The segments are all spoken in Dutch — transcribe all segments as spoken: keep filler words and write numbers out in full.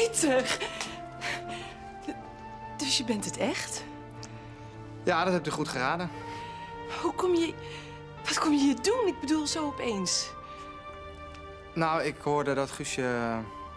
Peter! Dus je bent het echt? Ja, dat hebt u goed geraden. Hoe kom je... Wat kom je hier doen? Ik bedoel, zo opeens. Nou, ik hoorde dat Guusje...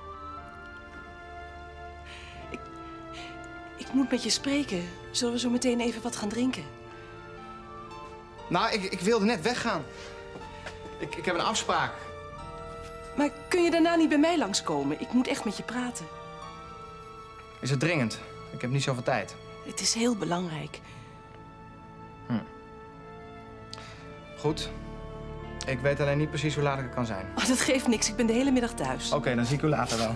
Ik, ik moet met je spreken. Zullen we zo meteen even wat gaan drinken? Nou, ik, ik wilde net weggaan. Ik, ik heb een afspraak. Maar kun je daarna niet bij mij langskomen? Ik moet echt met je praten. Is het dringend? Ik heb niet zoveel tijd. Het is heel belangrijk. Hm. Goed. Ik weet alleen niet precies hoe laat ik er kan zijn. Oh, dat geeft niks. Ik ben de hele middag thuis. Oké, okay, dan zie ik u later wel.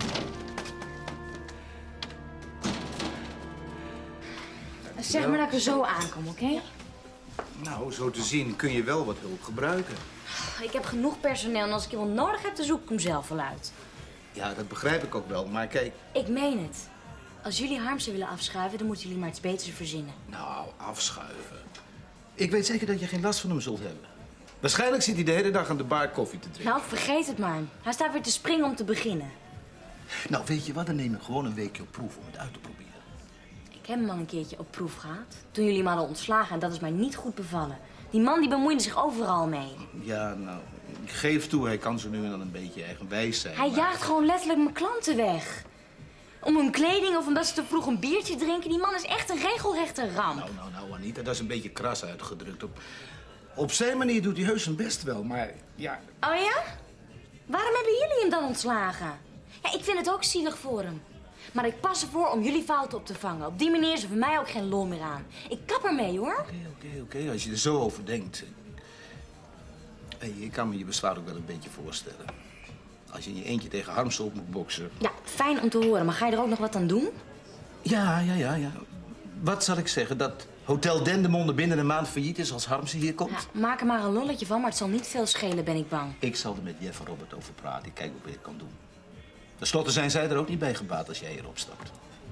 Zeg maar dat ik er zo aankom, oké? Okay? Nou, zo te zien kun je wel wat hulp gebruiken. Ik heb genoeg personeel en als ik iemand nodig heb, dan zoek ik hem zelf wel uit. Ja, dat begrijp ik ook wel, maar kijk... Ik meen het. Als jullie Harmsen willen afschuiven, dan moeten jullie maar iets beters verzinnen. Nou, afschuiven. Ik weet zeker dat je geen last van hem zult hebben. Waarschijnlijk zit hij de hele dag aan de bar koffie te drinken. Nou, vergeet het maar. Hij staat weer te springen om te beginnen. Nou, weet je wat? Dan neem ik gewoon een weekje op proef om het uit te proberen. Ik heb hem al een keertje op proef gehad. Toen jullie hem hadden ontslagen en dat is mij niet goed bevallen. Die man die bemoeide zich overal mee. Ja, nou, ik geef toe, hij kan zo nu en dan een beetje eigenwijs zijn. Hij maar... jaagt gewoon letterlijk mijn klanten weg. Om hun kleding of omdat ze te vroeg een biertje drinken. Die man is echt een regelrechte ramp. Nou, nou, nou, Anita, dat is een beetje kras uitgedrukt. Op, op zijn manier doet hij heus zijn best wel, maar ja... Oh ja? Waarom hebben jullie hem dan ontslagen? Ja, ik vind het ook zielig voor hem. Maar ik pas ervoor om jullie fouten op te vangen. Op die manier is er voor mij ook geen lol meer aan. Ik kap ermee, hoor. Oké, oké, oké. Als je er zo over denkt. Hey, ik kan me je bezwaar ook wel een beetje voorstellen. Als je in je eentje tegen Harmsen op moet boksen. Ja, fijn om te horen. Maar ga je er ook nog wat aan doen? Ja, ja, ja, ja. Wat zal ik zeggen? Dat Hotel Dendermonde binnen een maand failliet is als Harmsen hier komt? Ja, maak er maar een lolletje van, maar het zal niet veel schelen, ben ik bang. Ik zal er met Jeff en Robert over praten. Ik kijk ook wat ik kan doen. Ten slotte zijn zij er ook niet bij gebaat als jij hierop stapt.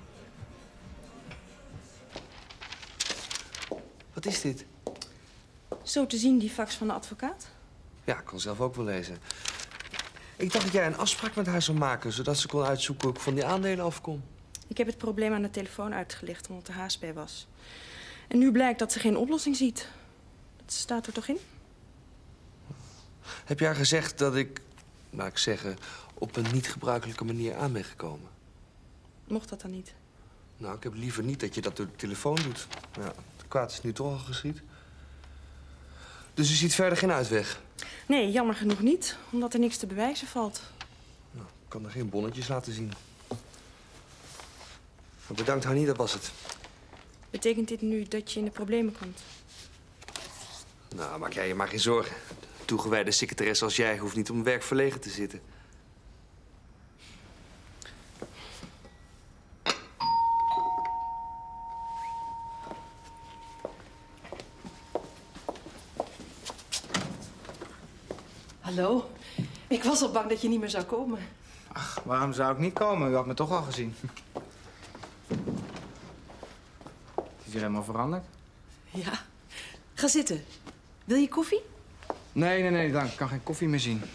Wat is dit? Zo te zien die fax van de advocaat? Ja, ik kon zelf ook wel lezen. Ik dacht dat jij een afspraak met haar zou maken, zodat ze kon uitzoeken hoe ik van die aandelen afkom. Ik heb het probleem aan de telefoon uitgelicht omdat er haast bij was. En nu blijkt dat ze geen oplossing ziet. Dat staat er toch in? Heb jij haar gezegd dat ik, laat ik zeggen, op een niet gebruikelijke manier aan ben gekomen? Mocht dat dan niet? Nou, ik heb liever niet dat je dat door de telefoon doet. Ja, het kwaad is nu toch al geschied. Dus u ziet verder geen uitweg? Nee, jammer genoeg niet, omdat er niks te bewijzen valt. Nou, ik kan er geen bonnetjes laten zien. Maar bedankt, Hanni, dat was het. Betekent dit nu dat je in de problemen komt? Nou, maak jij je maar geen zorgen. De toegewijde secretaresse als jij hoeft niet om werk verlegen te zitten. Hallo? Ik was al bang dat je niet meer zou komen. Ach, waarom zou ik niet komen? U had me toch al gezien. Het is hier helemaal veranderd. Ja. Ga zitten. Wil je koffie? Nee, nee, nee, dank. Ik kan geen koffie meer zien.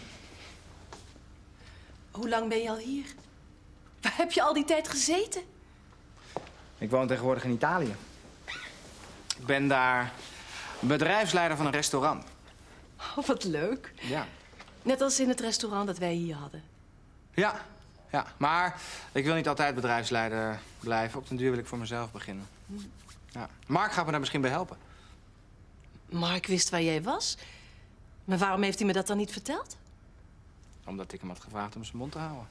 Hoe lang ben je al hier? Waar heb je al die tijd gezeten? Ik woon tegenwoordig in Italië. Ik ben daar bedrijfsleider van een restaurant. Oh, wat leuk. Ja. Net als in het restaurant dat wij hier hadden. Ja, ja. Maar ik wil niet altijd bedrijfsleider blijven. Op den duur wil ik voor mezelf beginnen. Ja. Mark gaat me daar misschien bij helpen. Mark wist waar jij was. Maar waarom heeft hij me dat dan niet verteld? Omdat ik hem had gevraagd om zijn mond te houden.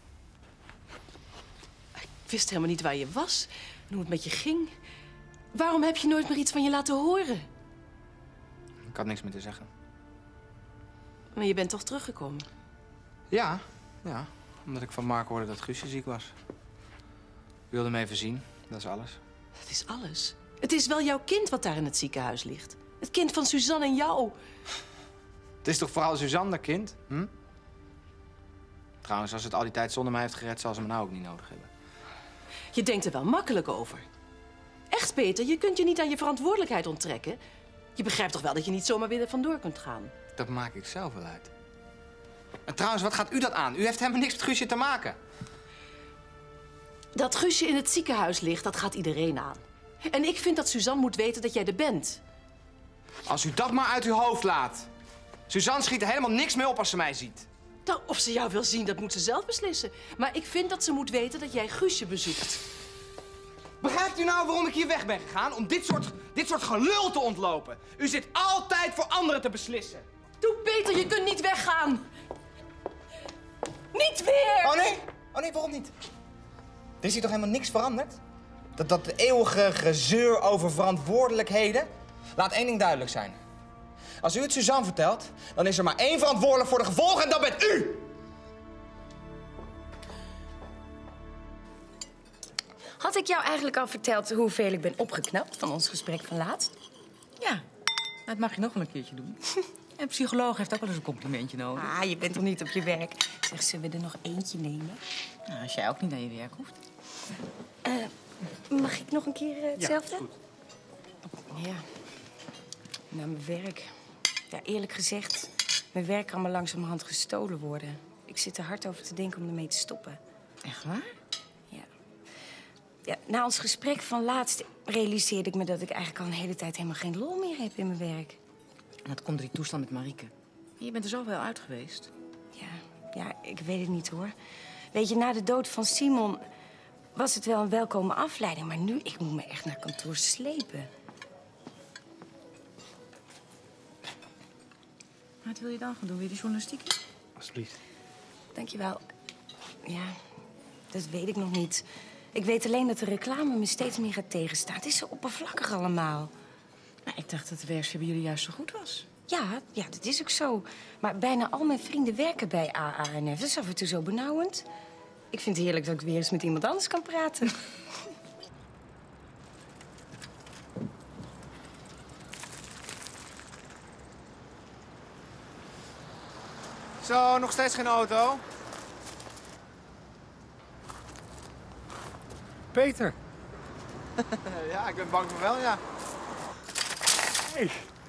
Ik wist helemaal niet waar je was en hoe het met je ging. Waarom heb je nooit meer iets van je laten horen? Ik had niks meer te zeggen. Maar je bent toch teruggekomen? Ja, ja. Omdat ik van Mark hoorde dat Guusje ziek was. Ik wilde hem even zien, dat is alles. Dat is alles. Het is wel jouw kind wat daar in het ziekenhuis ligt. Het kind van Suzanne en jou. Het is toch vooral Suzanne, dat kind? Hm? Trouwens, als het al die tijd zonder mij heeft gered, zal ze me nou ook niet nodig hebben. Je denkt er wel makkelijk over. Echt, Peter, je kunt je niet aan je verantwoordelijkheid onttrekken. Je begrijpt toch wel dat je niet zomaar weer er vandoor kunt gaan? Dat maak ik zelf wel uit. En trouwens, wat gaat u dat aan? U heeft helemaal niks met Guusje te maken. Dat Guusje in het ziekenhuis ligt, dat gaat iedereen aan. En ik vind dat Suzanne moet weten dat jij er bent. Als u dat maar uit uw hoofd laat. Suzanne schiet er helemaal niks mee op als ze mij ziet. Nou, of ze jou wil zien, dat moet ze zelf beslissen. Maar ik vind dat ze moet weten dat jij Guusje bezoekt. Begrijpt u nou waarom ik hier weg ben gegaan? Om dit soort, dit soort gelul te ontlopen. U zit altijd voor anderen te beslissen. Doe, Peter, je kunt niet weggaan. Niet weer! Oh nee? Oh nee, waarom niet? Er is hier toch helemaal niks veranderd? Dat, dat eeuwige gezeur over verantwoordelijkheden? Laat één ding duidelijk zijn. Als u het Suzanne vertelt, dan is er maar één verantwoordelijk voor de gevolgen en dat bent u! Had ik jou eigenlijk al verteld hoeveel ik ben opgeknapt van ons gesprek van laatst? Ja, dat mag je nog wel een keertje doen. Een psycholoog heeft ook wel eens een complimentje nodig. Ah, je bent toch niet op je werk? Zeg, zullen we er nog eentje nemen? Nou, als jij ook niet naar je werk hoeft. Uh, mag ik nog een keer uh, hetzelfde? Ja, goed. Ja, naar mijn werk. Ja, eerlijk gezegd, mijn werk kan me langzamerhand gestolen worden. Ik zit er hard over te denken om ermee te stoppen. Echt waar? Ja. Ja, na ons gesprek van laatst realiseerde ik me dat ik eigenlijk al een hele tijd helemaal geen lol meer heb in mijn werk. En dat komt door die toestand met Marieke. Je bent er zoveel uit geweest. Ja, ja, ik weet het niet hoor. Weet je, na de dood van Simon was het wel een welkome afleiding. Maar nu, ik moet me echt naar kantoor slepen. Wat wil je dan gaan doen? Weer die journalistiek? Alsjeblieft. Dankjewel. Ja, dat weet ik nog niet. Ik weet alleen dat de reclame me steeds meer gaat tegenstaan. Het is zo oppervlakkig allemaal. Nou, ik dacht dat de werkster bij jullie juist zo goed was. Ja, ja, dat is ook zo. Maar bijna al mijn vrienden werken bij A A N F. Dat is af en toe zo benauwend. Ik vind het heerlijk dat ik weer eens met iemand anders kan praten. Zo, nog steeds geen auto? Peter. Ja, ik ben bang voor wel, ja. Hey.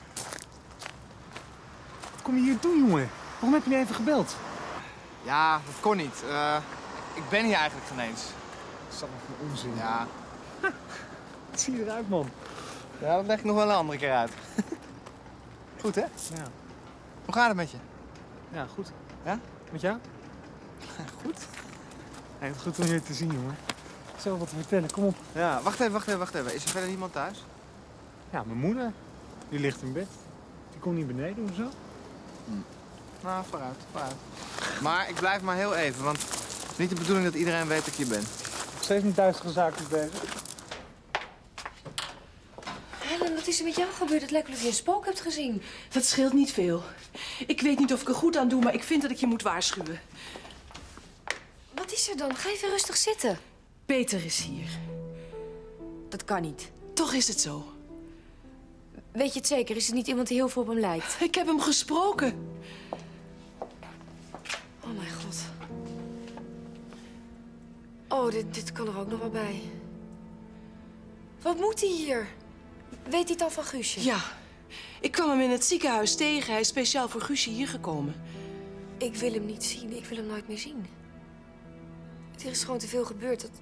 Wat kom je hier doen, jongen? Waarom heb je niet even gebeld? Ja, dat kon niet. Uh, ik ben hier eigenlijk geen eens. Dat is allemaal voor onzin. Ja. Wat zie je eruit, man? Ja, dat leg ik nog wel een andere keer uit. Goed, hè? Ja. Hoe gaat het met je? Ja, goed. Ja? Met jou? Goed. Hey, het is goed om je te zien, jongen. Ik zal wat vertellen, kom op. Ja, wacht even, wacht even, wacht even. Is er verder niemand thuis? Ja, mijn moeder. Die ligt in bed. Die komt niet beneden of zo. Hm. Nou, vooruit, vooruit. Maar ik blijf maar heel even, want het is niet de bedoeling dat iedereen weet dat ik hier ben. Nog steeds met duistere zaken bezig. Helen, wat is er met jou gebeurd? Het lijkt wel of je een spook hebt gezien. Dat scheelt niet veel. Ik weet niet of ik er goed aan doe, maar ik vind dat ik je moet waarschuwen. Wat is er dan? Ga even rustig zitten. Peter is hier. Dat kan niet. Toch is het zo. Weet je het zeker? Is het niet iemand die heel veel op hem lijkt? Ik heb hem gesproken. Oh mijn god. Oh, dit, dit kan er ook nog wel bij. Wat moet hij hier? Weet hij het al van Guusje? Ja. Ik kwam hem in het ziekenhuis tegen. Hij is speciaal voor Guusje hier gekomen. Ik wil hem niet zien. Ik wil hem nooit meer zien. Er is gewoon te veel gebeurd. Dat...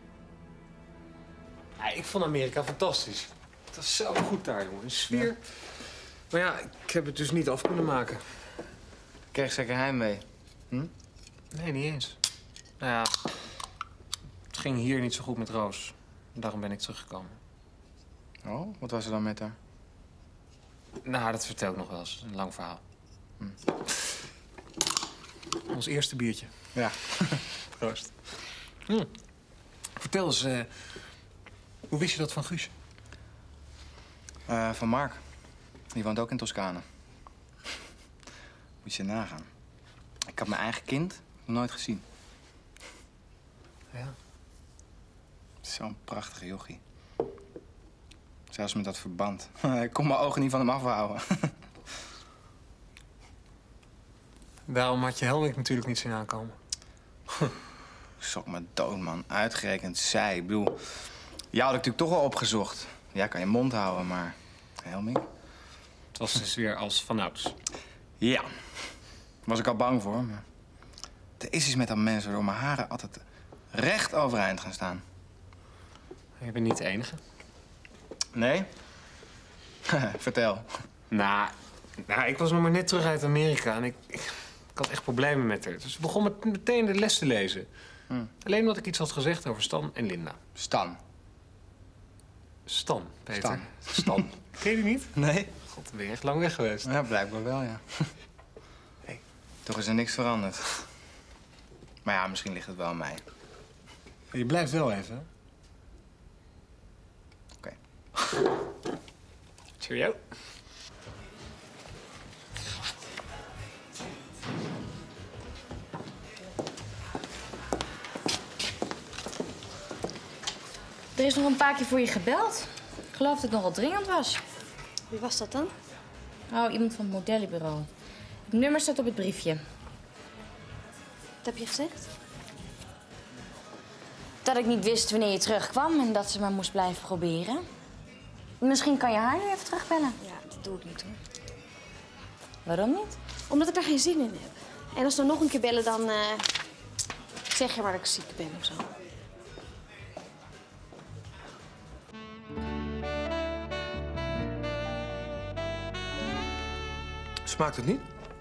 Ja, ik vond Amerika fantastisch. Het was zo goed daar, jongen. Een sfeer. Ja. Maar ja, ik heb het dus niet af kunnen maken. Ik kreeg zeker heimwee. Hm? Nee, niet eens. Nou ja, het ging hier niet zo goed met Roos. Daarom ben ik teruggekomen. Oh, wat was er dan met haar? Nou, dat vertel ik nog wel eens. Een lang verhaal. Hm. Ons eerste biertje. Ja. Proost. Hm. Vertel eens, uh, hoe wist je dat van Guusje? Uh, van Mark. Die woont ook in Toscane. Moet je nagaan. Ik had mijn eigen kind nog nooit gezien. Ja. Zo'n prachtige jochie. Zelfs met dat verband. Ik kon mijn ogen niet van hem afhouden. Daarom had je Helmik natuurlijk niet zien aankomen. Sok me dood, man. Uitgerekend zij. Ik bedoel, jou had ik natuurlijk toch al opgezocht. Ja, kan je mond houden, maar... Helmik? Het was dus weer als vanouds. Ja. Daar was ik al bang voor, maar... Er is iets met dat mens waardoor mijn haren altijd recht overeind gaan staan. Je bent niet de enige. Nee? Vertel. Nou, nou, ik was nog maar net terug uit Amerika en ik, ik, ik had echt problemen met haar. Dus ze begon met, meteen de les te lezen. Hm. Alleen omdat ik iets had gezegd over Stan en Linda. Stan. Stan, Peter. Stan. Stan. Ken je die niet? Nee? God, dan ben je echt lang weg geweest. Ja, blijkbaar wel, ja. Hey. Toch is er niks veranderd. Maar ja, misschien ligt het wel aan mij. Je blijft wel even. Oké. Cheerio. Er is nog een paar keer voor je gebeld. Ik geloof dat het nogal dringend was. Wie was dat dan? Oh, iemand van het modellenbureau. Het nummer staat op het briefje. Wat heb je gezegd? Dat ik niet wist wanneer je terugkwam en dat ze maar moest blijven proberen. Misschien kan je haar nu even terugbellen. Ja, dat doe ik niet hoor. Waarom niet? Omdat ik er geen zin in heb. En als ze nog een keer bellen, dan uh, zeg je maar dat ik ziek ben of zo. Smaakt het niet?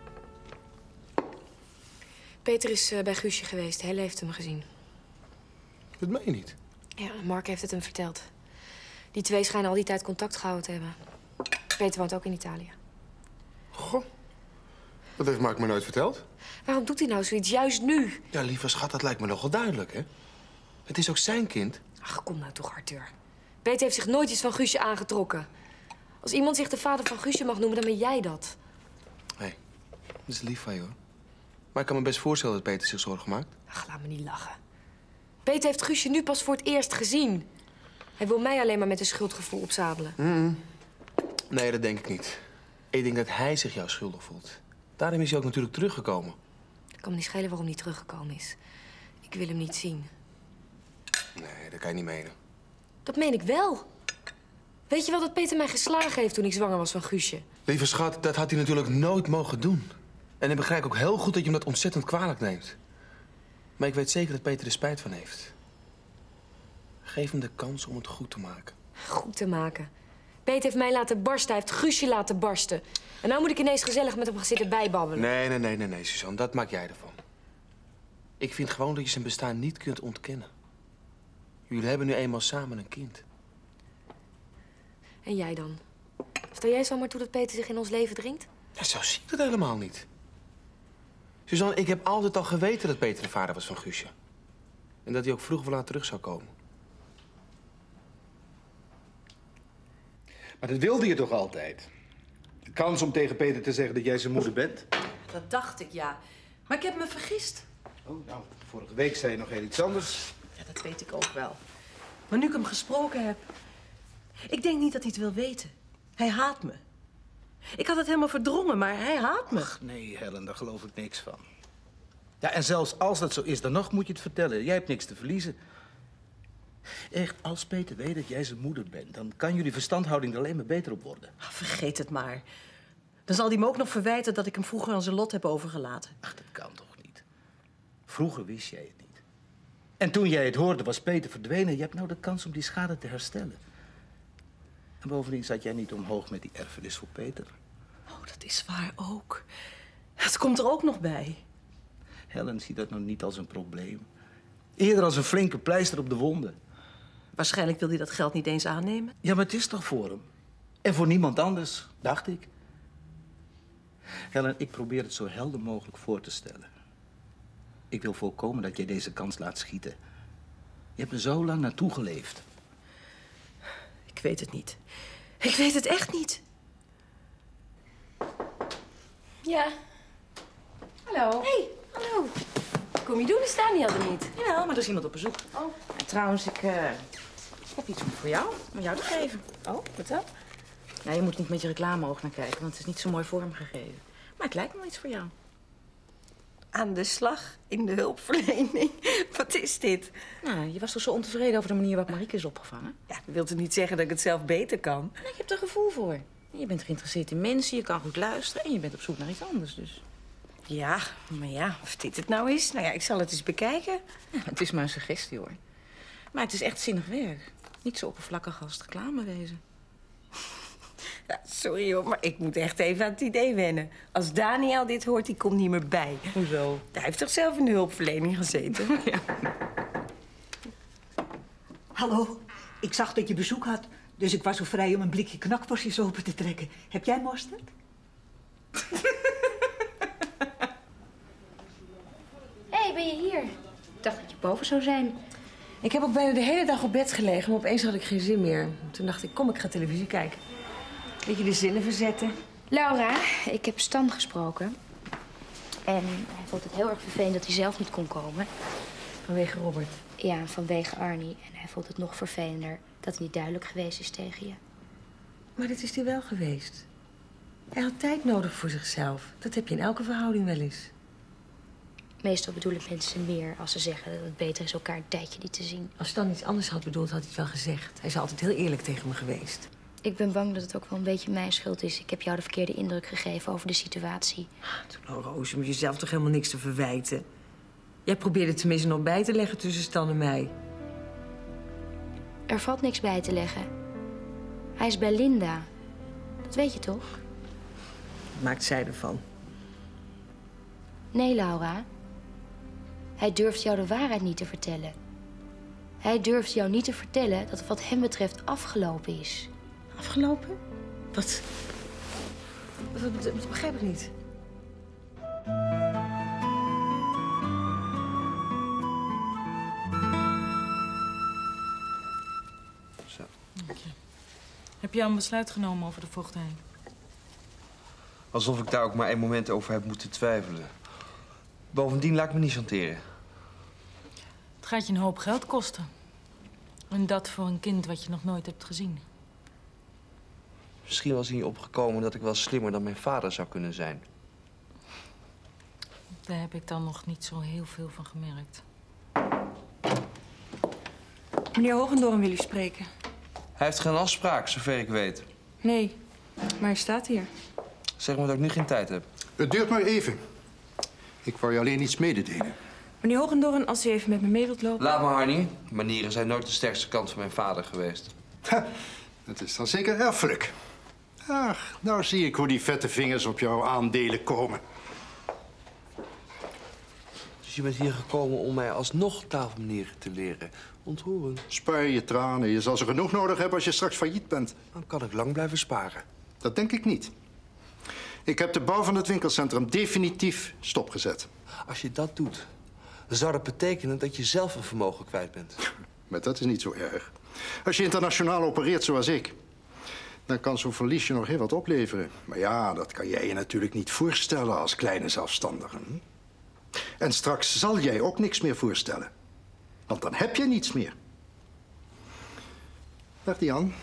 Peter is uh, bij Guusje geweest. Helle heeft hem gezien. Dat meen je niet. Ja, Mark heeft het hem verteld. Die twee schijnen al die tijd contact gehouden te hebben. Peter woont ook in Italië. Goh. Dat heeft Mark me nooit verteld. Waarom doet hij nou zoiets juist nu? Ja, lieve schat, dat lijkt me nogal duidelijk, hè? Het is ook zijn kind. Ach, kom nou toch, Arthur. Peter heeft zich nooit iets van Guusje aangetrokken. Als iemand zich de vader van Guusje mag noemen, dan ben jij dat. Hé, hey, dat is lief van je, hoor. Maar ik kan me best voorstellen dat Peter zich zorgen maakt. Ach, laat me niet lachen. Peter heeft Guusje nu pas voor het eerst gezien. Hij wil mij alleen maar met een schuldgevoel opzadelen. Mm-mm. Nee, dat denk ik niet. Ik denk dat hij zich jou schuldig voelt. Daarom is hij ook natuurlijk teruggekomen. Het kan me niet schelen waarom hij teruggekomen is. Ik wil hem niet zien. Nee, dat kan je niet menen. Dat meen ik wel. Weet je wel dat Peter mij geslagen heeft toen ik zwanger was van Guusje? Lieve schat, dat had hij natuurlijk nooit mogen doen. En ik begrijp ook heel goed dat je hem dat ontzettend kwalijk neemt. Maar ik weet zeker dat Peter er spijt van heeft. Geef hem de kans om het goed te maken. Goed te maken. Peter heeft mij laten barsten, hij heeft Guusje laten barsten. En nou moet ik ineens gezellig met hem gaan zitten bijbabbelen. Nee, nee, nee, nee, nee, Suzanne, dat maak jij ervan. Ik vind gewoon dat je zijn bestaan niet kunt ontkennen. Jullie hebben nu eenmaal samen een kind. En jij dan? Sta jij zomaar toe dat Peter zich in ons leven dringt? Ja, zo zie ik het helemaal niet. Suzanne, ik heb altijd al geweten dat Peter de vader was van Guusje. En dat hij ook vroeg of laat terug zou komen. Maar dat wilde je toch altijd? De kans om tegen Peter te zeggen dat jij zijn moeder bent? Dat dacht ik, ja. Maar ik heb me vergist. Oh, nou, vorige week zei je nog heel iets anders. Ja, dat weet ik ook wel. Maar nu ik hem gesproken heb... Ik denk niet dat hij het wil weten. Hij haat me. Ik had het helemaal verdrongen, maar hij haat me. Ach, nee, Helen, daar geloof ik niks van. Ja, en zelfs als dat zo is, dan nog moet je het vertellen. Jij hebt niks te verliezen. Echt, als Peter weet dat jij zijn moeder bent... dan kan jullie verstandhouding er alleen maar beter op worden. Ach, vergeet het maar. Dan zal hij me ook nog verwijten dat ik hem vroeger aan zijn lot heb overgelaten. Ach, dat kan toch niet? Vroeger wist jij het niet. En toen jij het hoorde, was Peter verdwenen. Je hebt nou de kans om die schade te herstellen. En bovendien zat jij niet omhoog met die erfenis voor Peter. Oh, dat is waar ook. Dat komt er ook nog bij. Helen ziet dat nog niet als een probleem. Eerder als een flinke pleister op de wonden. Waarschijnlijk wil hij dat geld niet eens aannemen. Ja, maar het is toch voor hem? En voor niemand anders, dacht ik. Helen, ik probeer het zo helder mogelijk voor te stellen. Ik wil voorkomen dat jij deze kans laat schieten. Je hebt er zo lang naartoe geleefd. Ik weet het niet. Ik weet het echt niet. Ja. Hallo. Hey, hallo. Kom je doen? We staan niet hadden niet. Jawel, maar er is iemand op bezoek. Oh. En trouwens, ik, uh, ik heb iets voor jou, om jou te geven. Oh, vertel. Nou, je moet niet met je reclameoog naar kijken, want het is niet zo mooi vormgegeven. Maar het lijkt me wel iets voor jou. Aan de slag in de hulpverlening. Wat is dit? Nou, je was toch zo ontevreden over de manier waarop Marieke is opgevangen? Ja, dat wil toch niet zeggen dat ik het zelf beter kan? Nou, je hebt er gevoel voor. Je bent geïnteresseerd in mensen, je kan goed luisteren en je bent op zoek naar iets anders, dus. Ja, maar ja, of dit het nou is? Nou ja, ik zal het eens bekijken. Ja, het is maar een suggestie, hoor. Maar het is echt zinnig werk. Niet zo oppervlakkig als het reclamewezen. Ja, sorry hoor, maar ik moet echt even aan het idee wennen. Als Daniel dit hoort, die komt niet meer bij. Hoezo? Hij heeft toch zelf in de hulpverlening gezeten? Ja. Hallo, ik zag dat je bezoek had, dus ik was zo vrij om een blikje knakworstjes open te trekken. Heb jij mosterd? Hé, hey, ben je hier? Ik dacht dat je boven zou zijn. Ik heb ook bijna de hele dag op bed gelegen, maar opeens had ik geen zin meer. Toen dacht ik, kom, ik ga televisie kijken. Beetje de zinnen verzetten. Laura, ik heb Stan gesproken. En hij vond het heel erg vervelend dat hij zelf niet kon komen. Vanwege Robert? Ja, vanwege Arnie. En hij vond het nog vervelender dat hij niet duidelijk geweest is tegen je. Maar dat is hij wel geweest. Hij had tijd nodig voor zichzelf. Dat heb je in elke verhouding wel eens. Meestal bedoelen mensen meer als ze zeggen dat het beter is elkaar een tijdje niet te zien. Als Stan iets anders had bedoeld, had hij het wel gezegd. Hij is altijd heel eerlijk tegen me geweest. Ik ben bang dat het ook wel een beetje mijn schuld is. Ik heb jou de verkeerde indruk gegeven over de situatie. Oh, Roos, je moet jezelf toch helemaal niks te verwijten. Jij probeerde tenminste nog bij te leggen tussen Stan en mij. Er valt niks bij te leggen. Hij is bij Linda. Dat weet je toch? Wat maakt zij ervan? Nee, Laura. Hij durft jou de waarheid niet te vertellen. Hij durft jou niet te vertellen dat het wat hem betreft afgelopen is. Afgelopen? Wat? Dat, dat, dat begrijp ik niet. Zo. Heb je al een besluit genomen over de voogdij? Alsof ik daar ook maar één moment over heb moeten twijfelen. Bovendien laat ik me niet chanteren. Het gaat je een hoop geld kosten. En dat voor een kind wat je nog nooit hebt gezien. Misschien was hij niet opgekomen dat ik wel slimmer dan mijn vader zou kunnen zijn. Daar heb ik dan nog niet zo heel veel van gemerkt. Meneer Hogendoorn wil u spreken. Hij heeft geen afspraak, zover ik weet. Nee, maar hij staat hier. Zeg maar dat ik nu geen tijd heb. Het duurt maar even. Ik wou je alleen iets mededelen. Meneer Hogendoorn, als u even met me mee wilt lopen... Laat me, Harnie. Manieren zijn nooit de sterkste kant van mijn vader geweest. Ha, dat is dan zeker erfelijk. Ach, nou zie ik hoe die vette vingers op jouw aandelen komen. Dus je bent hier gekomen om mij alsnog tafelmanieren te leren. Ontroerend. Spaar je tranen. Je zal ze genoeg nodig hebben als je straks failliet bent. Dan kan ik lang blijven sparen. Dat denk ik niet. Ik heb de bouw van het winkelcentrum definitief stopgezet. Als je dat doet, dan zou dat betekenen dat je zelf een vermogen kwijt bent. Maar dat is niet zo erg. Als je internationaal opereert zoals ik, dan kan zo'n verliesje nog heel wat opleveren. Maar ja, dat kan jij je natuurlijk niet voorstellen als kleine zelfstandige. Hm? En straks zal jij ook niks meer voorstellen. Want dan heb je niets meer. Dag, Dian.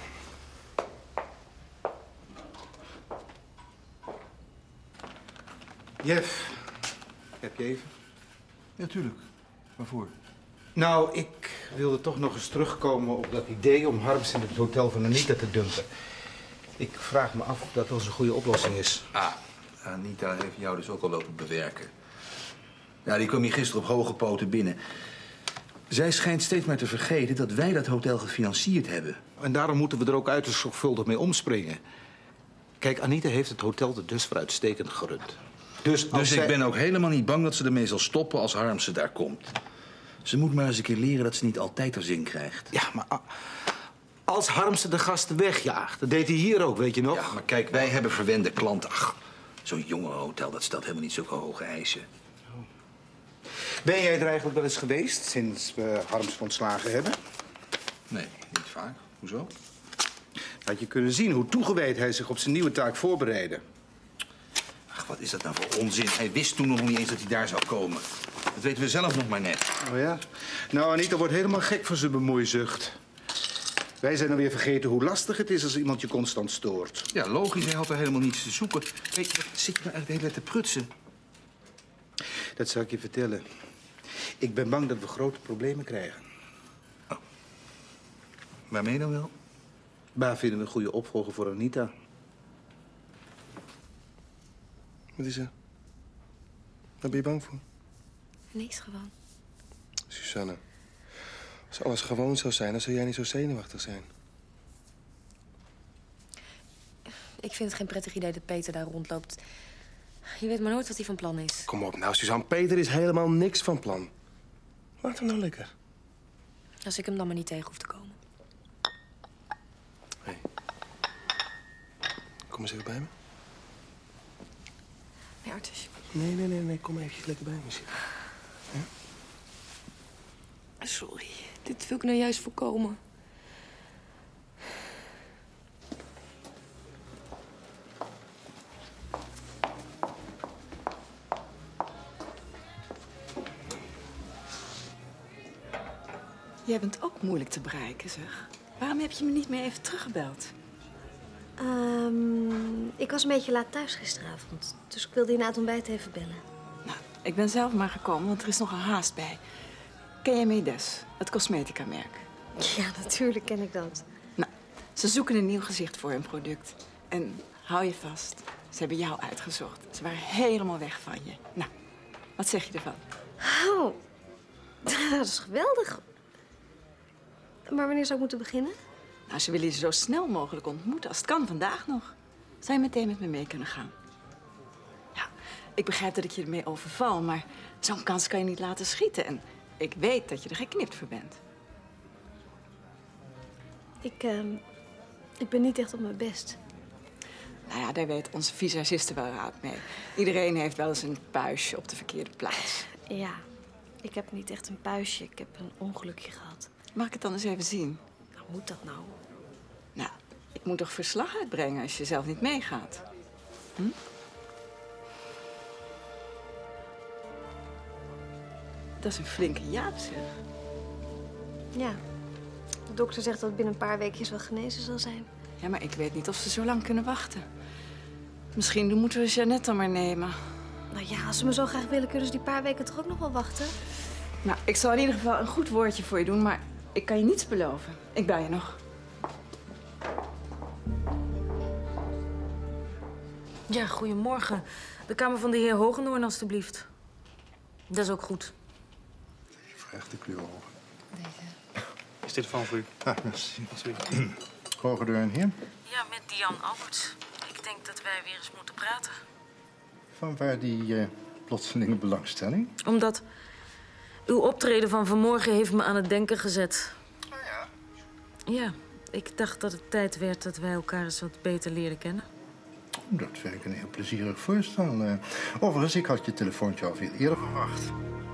Jeff, heb je even? Natuurlijk. Waarvoor? Nou, ik wilde toch nog eens terugkomen op dat idee om Harms in het hotel van Anita te dumpen. Ik vraag me af of dat wel eens een goede oplossing is. Ah, Anita heeft jou dus ook al lopen bewerken. Ja, die kwam hier gisteren op hoge poten binnen. Zij schijnt steeds maar te vergeten dat wij dat hotel gefinancierd hebben. En daarom moeten we er ook uiterst zorgvuldig mee omspringen. Kijk, Anita heeft het hotel er dus voor uitstekend gerund. Dus, Dus zij... ik ben ook helemaal niet bang dat ze ermee zal stoppen als Harmse daar komt. Ze moet maar eens een keer leren dat ze niet altijd haar zin krijgt. Ja, maar als Harmse de gasten wegjaagt, dat deed hij hier ook, weet je nog? Ja, maar kijk, wij hebben verwende klanten. Ach, zo'n jongerenhotel, dat stelt helemaal niet zulke hoge eisen. Ben jij er eigenlijk wel eens geweest sinds we Harms ontslagen hebben? Nee, niet vaak. Hoezo? Had je kunnen zien hoe toegewijd hij zich op zijn nieuwe taak voorbereidde. Ach, wat is dat nou voor onzin? Hij wist toen nog niet eens dat hij daar zou komen. Dat weten we zelf nog maar net. Oh ja? Nou, Anita wordt helemaal gek van zijn bemoeizucht. Wij zijn alweer vergeten hoe lastig het is als iemand je constant stoort. Ja, logisch. Hij had er helemaal niets te zoeken. Weet je, wat zit je nou eigenlijk de hele tijd te prutsen? Dat zal ik je vertellen. Ik ben bang dat we grote problemen krijgen. Oh. Waarmee dan wel? Waar vinden we een goede opvolger voor Anita? Wat is er? Waar ben je bang voor? Niks gewoon. Susanne, als alles gewoon zou zijn, dan zou jij niet zo zenuwachtig zijn. Ik vind het geen prettig idee dat Peter daar rondloopt. Je weet maar nooit wat hij van plan is. Kom op nou, Suzanne. Peter is helemaal niks van plan. Laat hem nou lekker. Als ik hem dan maar niet tegen hoef te komen. Hé. Hey. Kom eens even bij me. Nee, Arthur. Nee, nee, nee, nee. Kom eventjes lekker bij me zitten. Ja? Sorry, dit wil ik nou juist voorkomen. Jij bent ook moeilijk te bereiken, zeg. Waarom heb je me niet meer even teruggebeld? Um, ik was een beetje laat thuis gisteravond. Dus ik wilde je na het ontbijt even bellen. Nou, ik ben zelf maar gekomen, want er is nog een haast bij. Ken jij Medes, het cosmetica-merk? Ja, natuurlijk ken ik dat. Nou, ze zoeken een nieuw gezicht voor hun product. En hou je vast, ze hebben jou uitgezocht. Ze waren helemaal weg van je. Nou, wat zeg je ervan? Oh, dat is geweldig. Maar wanneer zou ik moeten beginnen? Nou, ze willen je zo snel mogelijk ontmoeten. Als het kan, vandaag nog. Zou je meteen met me mee kunnen gaan? Ja, ik begrijp dat ik je ermee overval, maar zo'n kans kan je niet laten schieten. En ik weet dat je er geknipt voor bent. Ik, uh, ik ben niet echt op mijn best. Nou ja, daar weet onze visagiste wel raad mee. Iedereen heeft wel eens een puistje op de verkeerde plaats. Ja, ik heb niet echt een puistje. Ik heb een ongelukje gehad. Mag ik het dan eens even zien? Nou, moet dat nou? Nou, ik moet toch verslag uitbrengen als je zelf niet meegaat? Hm? Dat is een flinke jaap, zeg. Ja. De dokter zegt dat het binnen een paar weekjes wel genezen zal zijn. Ja, maar ik weet niet of ze zo lang kunnen wachten. Misschien moeten we Jeannette dan maar nemen. Nou ja, als ze me zo graag willen, kunnen ze die paar weken toch ook nog wel wachten? Nou, ik zal in ieder geval een goed woordje voor je doen, maar ik kan je niets beloven. Ik bel je nog. Ja, goedemorgen. De kamer van de heer Hogendoorn, alstublieft. Dat is ook goed. Echte kleurogen. Is dit van voor u? Ah, merci. Hogendoorn hier. Ja, met Diane Alberts. Ik denk dat wij weer eens moeten praten. Van waar die uh, plotselinge belangstelling? Omdat uw optreden van vanmorgen heeft me aan het denken gezet. Oh ja? Ja, ik dacht dat het tijd werd dat wij elkaar eens wat beter leren kennen. Dat vind ik een heel plezierig voorstel. Uh, overigens, ik had je telefoontje al veel eerder verwacht.